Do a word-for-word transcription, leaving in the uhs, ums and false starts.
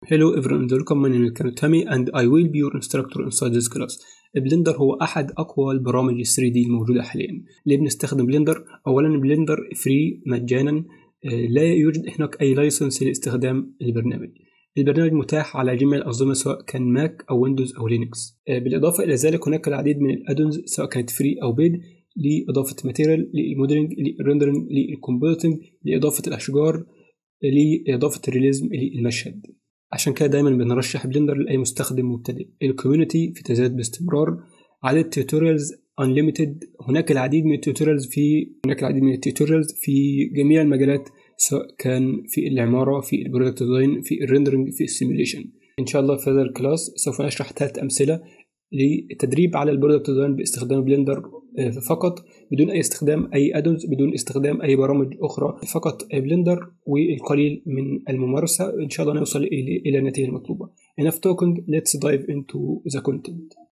Hello everyone, welcome. My name is Kanutami and I will be your instructor inside this class. بلندر هو أحد أقوى البرامج ال ثري دي الموجودة حاليا. ليه بنستخدم بلندر؟ أولا بلندر فري مجانا، لا يوجد هناك أي لايسنس لاستخدام البرنامج. البرنامج متاح على جميع الأنظمة سواء كان ماك أو ويندوز أو لينكس. بالإضافة إلى ذلك هناك العديد من الأدونز سواء كانت فري أو بيد لإضافة ماتيريال، للموديلنج، للريندرنج، للكومبوزيتنج، لإضافة الأشجار، لإضافة الريليزم للمشهد. عشان كده دايما بنرشح بلندر لأي مستخدم مبتدئ. الكوميونتي في تزايد باستمرار، عدد التيوتوريالز unlimited، هناك العديد من التيوتوريالز في هناك العديد من التيوتوريالز في جميع المجالات سواء كان في العمارة، في البرودكت ديزاين، في الريندرنج، في السيميوليشن. إن شاء الله في هذا الكلاس سوف نشرح ثلاث أمثلة للتدريب على البرودكت ديزاين باستخدام بلندر فقط، بدون أي استخدام أي أدونز، بدون استخدام أي برامج أخرى، فقط بلندر والقليل من الممارسة. إن شاء الله نوصل إلى النتيجة المطلوبة. Enough talking, let's dive into the content.